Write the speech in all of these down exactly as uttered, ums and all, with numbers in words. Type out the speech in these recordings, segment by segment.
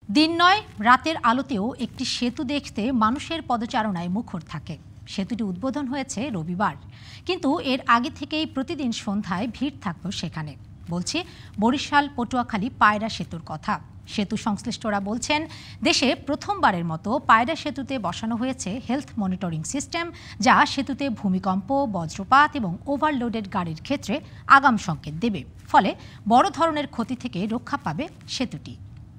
দিন নয় রাতের আলোতেও একটি সেতু দেখতে মানুষের পদচারণায় মুখর থাকে। সেতুটি উদ্বোধন হয়েছে রবিবার, কিন্তু এর আগে থেকেই প্রতিদিন সন্ধ্যায় ভিড় থাকতো সেখানে। বলছি বরিশাল পটুয়াখালী পায়রা সেতুর কথা। সেতু সংশ্লিষ্টরা বলছেন, দেশে প্রথমবারের মতো পায়রা সেতুতে বসানো হয়েছে হেলথ মনিটরিং সিস্টেম, যা সেতুতে ভূমিকম্প, বজ্রপাত এবং ওভারলোডেড গাড়ির ক্ষেত্রে আগাম সংকেত দেবে। ফলে বড় ধরনের ক্ষতি থেকে রক্ষা পাবে সেতুটি।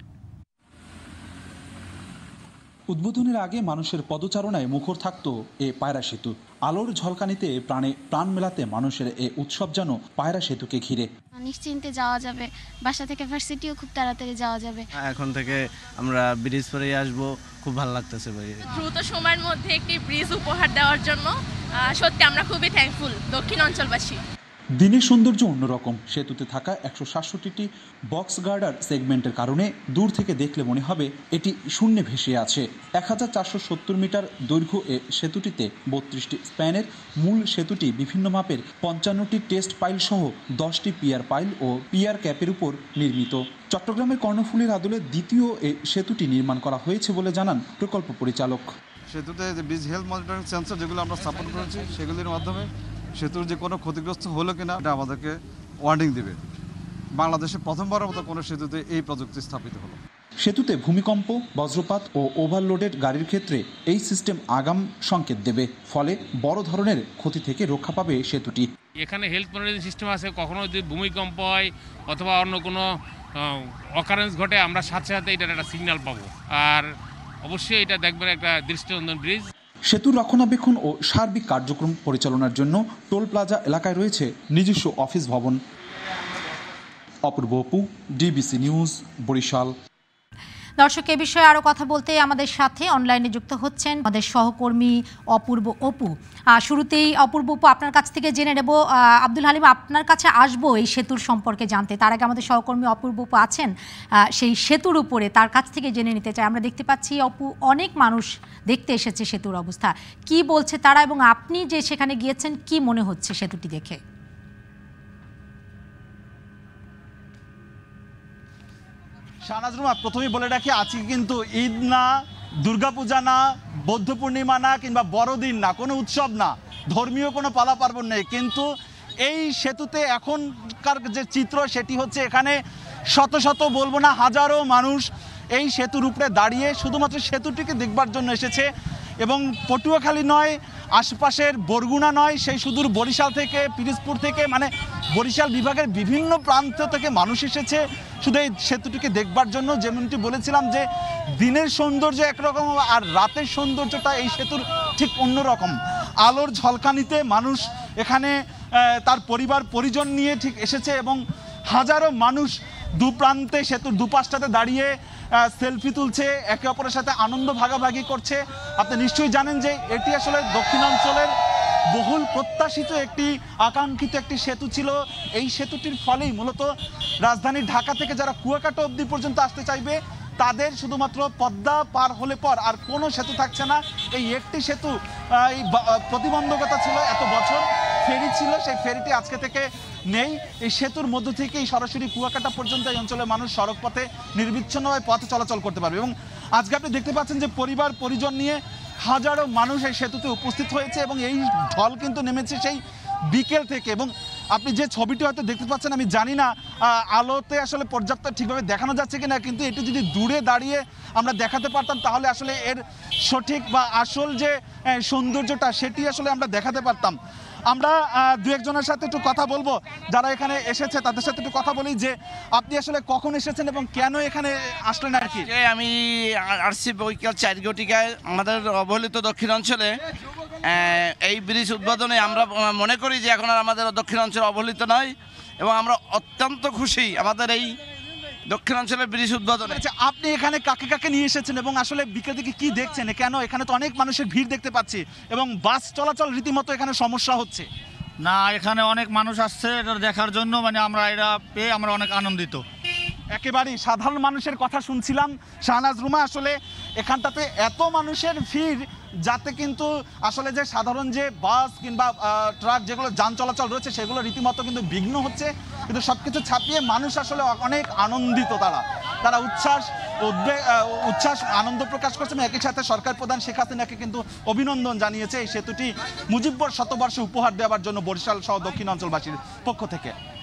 উদ্বোধনের আগে মানুষের পদচারণায় মুখর থাকত এ পায়রা সেতু। আলোর ঝলকানিতে প্রাণে প্রাণ মেলাতে মানুষের এ উৎসব যেন পায়রা সেতুকে ঘিরে। নিশ্চিন্তে যাওয়া যাবে, বাসা থেকে ভার্সিটিও খুব তাড়াতাড়ি যাওয়া যাবে। এখন থেকে আমরা ব্রিজ পরে আসবো, খুব ভালো লাগতেছে। দ্রুত সময়ের মধ্যে একটি ব্রিজ উপহার দেওয়ার জন্য সত্যি আমরা খুবই থ্যাঙ্কফুল দক্ষিণ অঞ্চলবাসী। দিনের সৌন্দর্য অন্যরকম। সেতুতে থাকা একশো সাতষট্টিটি বক্স গার্ডার সেগমেন্টের কারণে দূর থেকে দেখলে মনে হবে এটি শূন্যে ভেসে আছে। এক হাজার চারশো সত্তর মিটার দৈর্ঘ্য এ সেতুটিতে বত্রিশটি স্প্যানের মূল সেতুটি বিভিন্ন মাপের পঞ্চান্নটি টেস্ট পাইল সহ দশটি পিয়ার পাইল ও পিয়ার ক্যাপের উপর নির্মিত। চট্টগ্রামের কর্ণফুলীর আদলে দ্বিতীয় এ সেতুটি নির্মাণ করা হয়েছে বলে জানান প্রকল্প পরিচালক। সেতুতে যে ব্রিজ হেলথ মনিটরিং সেন্সর যেগুলো আমরা স্থাপন করেছি, সেগুলির মাধ্যমে সেতুর যে কোনো ক্ষতিগ্রস্ত হলো কিনা এটা আমাদেরকে ওয়ার্নিং দেবে। বাংলাদেশে প্রথমবারের মতো কোনো সেতুতে এই প্রযুক্তি স্থাপিত হলো। সেতুতে ভূমিকম্প, বজ্রপাত ও ওভারলোডেড গাড়ির ক্ষেত্রে এই সিস্টেম আগাম সংকেত দেবে। ফলে বড় ধরনের ক্ষতি থেকে রক্ষা পাবে সেতুটি। এখানে হেলথ মনিটরিং সিস্টেম আছে, কখনো যদি ভূমিকম্প হয় অথবা অন্য কোনো অকারেন্স ঘটে আমরা সাথে সাথে এটার একটা সিগন্যাল পাবো। আর অবশ্যই এটা দেখবেন একটা দৃষ্টিনন্দন ব্রিজ। সেতুর রক্ষণাবেক্ষণ ও সার্বিক কার্যক্রম পরিচালনার জন্য টোল প্লাজা এলাকায় রয়েছে নিজস্ব অফিস ভবন। Apurba Apu, DBC news, Barishal. দর্শক, এ বিষয়ে আরও কথা বলতে আমাদের সাথে অনলাইনে যুক্ত হচ্ছেন আমাদের সহকর্মী অপূর্ব অপু। শুরুতেই অপূর্ব অপু, আপনার কাছ থেকে জেনে নেব, আব্দুল হালিম আপনার কাছে আসবো এই সেতুর সম্পর্কে জানতে। তার আগে আমাদের সহকর্মী অপূর্ব অপু আছেন সেই সেতুর উপরে, তার কাছ থেকে জেনে নিতে চাই। আমরা দেখতে পাচ্ছি অপু, অনেক মানুষ দেখতে এসেছে সেতুর অবস্থা, কি বলছে তারা, এবং আপনি যে সেখানে গিয়েছেন কি মনে হচ্ছে সেতুটি দেখে? শাহনাজরুমা, প্রথমেই বলে রাখি, আজকে কিন্তু ঈদ না, দুর্গাপূজা না, বৌদ্ধ পূর্ণিমা না, কিংবা বড়দিন না, কোনো উৎসব না, ধর্মীয় কোনো পালা পার্বণ নেই। কিন্তু এই সেতুতে এখনকার যে চিত্র সেটি হচ্ছে এখানে শত শত, বলবো না হাজারো মানুষ এই সেতুর উপরে দাঁড়িয়ে শুধুমাত্র সেতুটিকে দেখবার জন্য এসেছে। এবং পটুয়াখালী নয়, আশপাশের বরগুনা নয়, সেই সুদূর বরিশাল থেকে, পিরোজপুর থেকে, মানে বরিশাল বিভাগের বিভিন্ন প্রান্ত থেকে মানুষ এসেছে শুধু এই সেতুটিকে দেখবার জন্য। যেমনটি বলেছিলাম যে দিনের সৌন্দর্য একরকম আর রাতের সৌন্দর্যটা এই সেতুর ঠিক অন্যরকম। আলোর ঝলকানিতে মানুষ এখানে তার পরিবার পরিজন নিয়ে ঠিক এসেছে এবং হাজারো মানুষ দু প্রান্তে সেতুর দুপাশটাতে দাঁড়িয়ে সেলফি তুলছে, একে অপরের সাথে আনন্দ ভাগাভাগি করছে। আপনি নিশ্চয়ই জানেন যে এটি আসলে দক্ষিণাঞ্চলের বহুল প্রত্যাশিত একটি আকাঙ্ক্ষিত একটি সেতু ছিল। এই সেতুটির ফলেই মূলত রাজধানী ঢাকা থেকে যারা কুয়াকাটা অবধি পর্যন্ত আসতে চাইবে তাদের শুধুমাত্র পদ্মা পার হলে পর আর কোনো সেতু থাকছে না। এই একটি সেতু এই প্রতিবন্ধকতা ছিল এত বছর, ফেরি ছিল, সেই ফেরিটি আজকে থেকে নেই। এই সেতুর মধ্য থেকেই সরাসরি কুয়াকাটা পর্যন্ত এই অঞ্চলের মানুষ সড়ক পথে নির্বিচ্ছিন্নভাবে পথে চলাচল করতে পারবে। এবং আজকে আপনি দেখতে পাচ্ছেন যে পরিবার পরিজন নিয়ে হাজারো মানুষ এই সেতুতে উপস্থিত হয়েছে এবং এই ঢল কিন্তু নেমেছে সেই বিকেল থেকে। এবং আপনি যে ছবিটি হয়তো দেখতে পাচ্ছেন, আমি জানি না আলোতে আসলে পর্যাপ্ত ঠিকভাবে দেখানো যাচ্ছে কিনা, কিন্তু এটি যদি দূরে দাঁড়িয়ে আমরা দেখাতে পারতাম তাহলে আসলে এর সঠিক বা আসল যে সৌন্দর্যটা সেটি আসলে আমরা দেখাতে পারতাম। আমরা দু একজনের সাথে একটু কথা বলবো যারা এখানে এসেছে, তাদের সাথে একটু কথা বলি যে আপনি আসলে কখন এসেছেন এবং কেন এখানে আসলেন আর কি। আমি আসছি বৈকাল চার ঘটিকায়। আমাদের অবহেলিত দক্ষিণাঞ্চলে এই ব্রিজ উদ্বোধনে আমরা মনে করি যে এখন আর আমাদের দক্ষিণাঞ্চল অবহেলিত নয় এবং আমরা অত্যন্ত খুশি আমাদের এই দক্ষিণাঞ্চলের ব্রিজ উদ্বোধনে। আপনি এখানে কাকে কাকে নিয়ে এসেছেন এবং আসলে বিকেল থেকে কি দেখছেন? কেন এখানে তো অনেক মানুষের ভিড় দেখতে পাচ্ছি এবং বাস চলাচল রীতিমতো এখানে সমস্যা হচ্ছে। না, এখানে অনেক মানুষ আসছে এটা দেখার জন্য, মানে আমরা এটা পেয়ে আমরা অনেক আনন্দিত। একেবারেই সাধারণ মানুষের কথা শুনছিলাম শাহনাজরুমা, আসলে এখানটাতে এত মানুষের ভিড় যাতে কিন্তু আসলে যে সাধারণ যে বাস কিংবা ট্রাক যেগুলো যান চলাচল রয়েছে সেগুলো রীতিমতো কিন্তু বিঘ্ন হচ্ছে, কিন্তু সবকিছু ছাপিয়ে মানুষ আসলে অনেক আনন্দিত তারা। তারা উচ্ছ্বাস উদ্বেগ উচ্ছ্বাস আনন্দ প্রকাশ করছেন। একই সাথে সরকার প্রধান শেখ হাসিনাকে কিন্তু অভিনন্দন জানিয়েছে এই সেতুটি মুজিববর শতবর্ষে উপহার দেওয়ার জন্য বরিশাল সহ দক্ষিণাঞ্চলবাসীর পক্ষ থেকে।